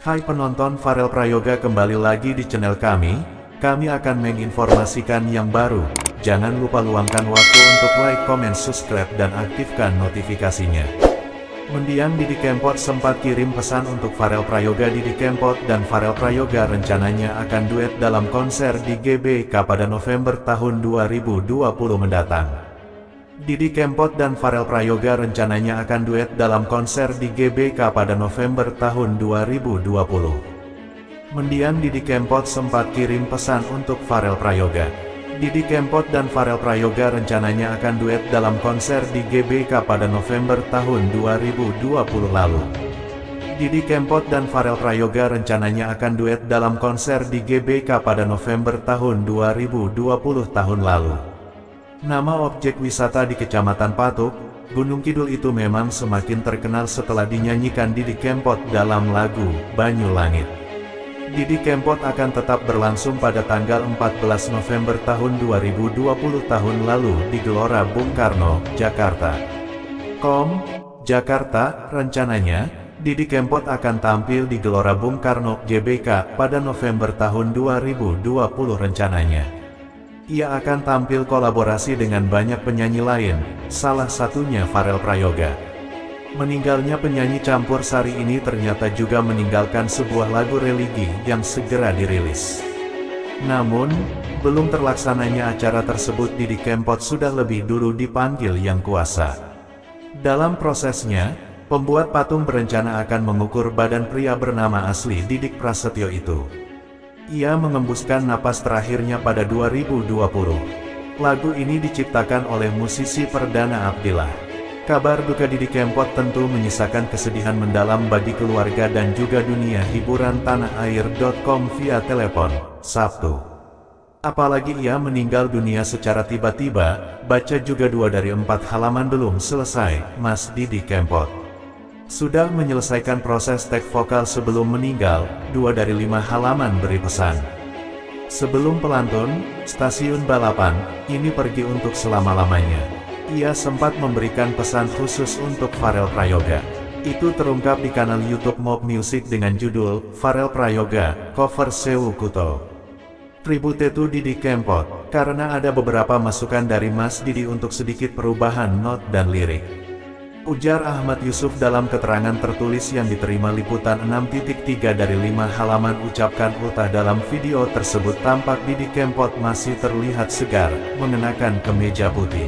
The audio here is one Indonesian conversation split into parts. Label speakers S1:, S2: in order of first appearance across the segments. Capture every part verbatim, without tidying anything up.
S1: Hai penonton, Farel Prayoga kembali lagi di channel kami. Kami akan menginformasikan yang baru. Jangan lupa luangkan waktu untuk like, comment, subscribe, dan aktifkan notifikasinya. Mendiang Didi Kempot sempat kirim pesan untuk Farel Prayoga. Didi Kempot dan Farel Prayoga rencananya akan duet dalam konser di G B K pada November tahun dua ribu dua puluh mendatang. Didi Kempot dan Farel Prayoga rencananya akan duet dalam konser di G B K pada November tahun dua ribu dua puluh. Mendiang Didi Kempot sempat kirim pesan untuk Farel Prayoga. Didi Kempot dan Farel Prayoga rencananya akan duet dalam konser di G B K pada November tahun dua ribu dua puluh lalu. Didi Kempot dan Farel Prayoga rencananya akan duet dalam konser di G B K pada November tahun dua ribu dua puluh tahun lalu. Nama objek wisata di Kecamatan Patuk, Gunung Kidul itu memang semakin terkenal setelah dinyanyikan Didi Kempot dalam lagu Banyu Langit. Didi Kempot akan tetap berlangsung pada tanggal empat belas November tahun dua ribu dua puluh tahun lalu di Gelora Bung Karno, Jakarta. Kom, Jakarta, rencananya, Didi Kempot akan tampil di Gelora Bung Karno, G B K, pada November tahun dua ribu dua puluh rencananya. Ia akan tampil kolaborasi dengan banyak penyanyi lain, salah satunya Farel Prayoga. Meninggalnya penyanyi campur sari ini ternyata juga meninggalkan sebuah lagu religi yang segera dirilis. Namun, belum terlaksananya acara tersebut, Didi Kempot sudah lebih dulu dipanggil Yang Kuasa. Dalam prosesnya, pembuat patung berencana akan mengukur badan pria bernama asli Didik Prasetyo itu. Ia mengembuskan napas terakhirnya pada dua ribu dua puluh. Lagu ini diciptakan oleh musisi Perdana Abdillah. Kabar duka Didi Kempot tentu menyisakan kesedihan mendalam bagi keluarga dan juga dunia hiburan tanah air titik com via telepon, Sabtu. Apalagi ia meninggal dunia secara tiba-tiba, baca juga dua dari empat halaman belum selesai, Mas Didi Kempot sudah menyelesaikan proses tag vokal sebelum meninggal, dua dari lima halaman beri pesan. Sebelum pelantun, stasiun balapan, ini pergi untuk selama-lamanya. Ia sempat memberikan pesan khusus untuk Farel Prayoga. Itu terungkap di kanal YouTube Mob Music dengan judul, Farel Prayoga, cover Sewu Kuto. Tribute to Didi Kempot, karena ada beberapa masukan dari Mas Didi untuk sedikit perubahan not dan lirik. Ujar Ahmad Yusuf dalam keterangan tertulis yang diterima Liputan enam titik tiga dari lima halaman. Ucapkan ultah dalam video tersebut tampak Didi Kempot masih terlihat segar, mengenakan kemeja putih.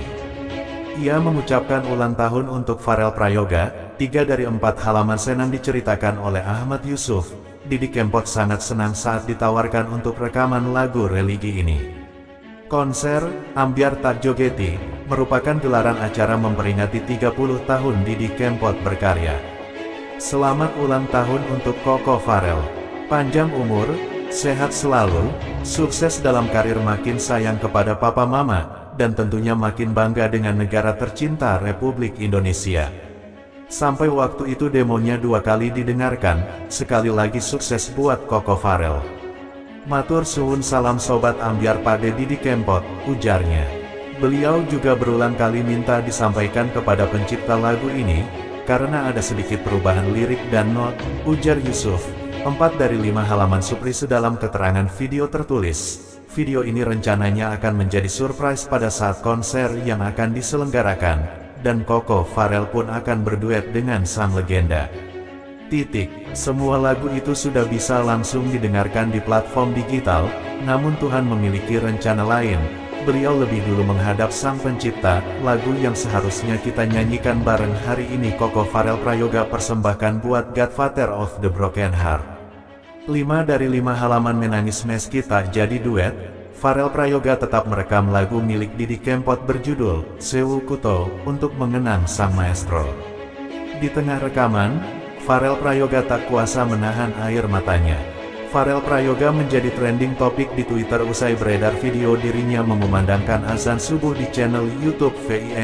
S1: Ia mengucapkan ulang tahun untuk Farel Prayoga. Tiga dari empat halaman senang diceritakan oleh Ahmad Yusuf. Didi Kempot sangat senang saat ditawarkan untuk rekaman lagu religi ini. Konser Ambyar Tak Jogeti merupakan gelaran acara memperingati tiga puluh tahun Didi Kempot berkarya. Selamat ulang tahun untuk Koko Farel. Panjang umur, sehat selalu, sukses dalam karir, makin sayang kepada papa mama, dan tentunya makin bangga dengan negara tercinta Republik Indonesia. Sampai waktu itu demonya dua kali didengarkan, sekali lagi sukses buat Koko Farel. Matur suwun, salam sobat Ambyar Pade Didi Kempot, ujarnya. Beliau juga berulang kali minta disampaikan kepada pencipta lagu ini, karena ada sedikit perubahan lirik dan not, ujar Yusuf. Empat dari lima halaman surprise dalam keterangan video tertulis. Video ini rencananya akan menjadi surprise pada saat konser yang akan diselenggarakan, dan Koko Farel pun akan berduet dengan sang legenda. Titik. Semua lagu itu sudah bisa langsung didengarkan di platform digital, namun Tuhan memiliki rencana lain. Beliau lebih dulu menghadap sang pencipta, lagu yang seharusnya kita nyanyikan bareng hari ini. Koko Farel Prayoga persembahkan buat Godfather of the Broken Heart. Lima dari lima halaman menangis meski tak jadi duet. Farel Prayoga tetap merekam lagu milik Didi Kempot berjudul Sewu Kuto untuk mengenang sang maestro. Di tengah rekaman, Farel Prayoga tak kuasa menahan air matanya. Farel Prayoga menjadi trending topik di Twitter usai beredar video dirinya mengumandangkan azan subuh di channel YouTube V I N.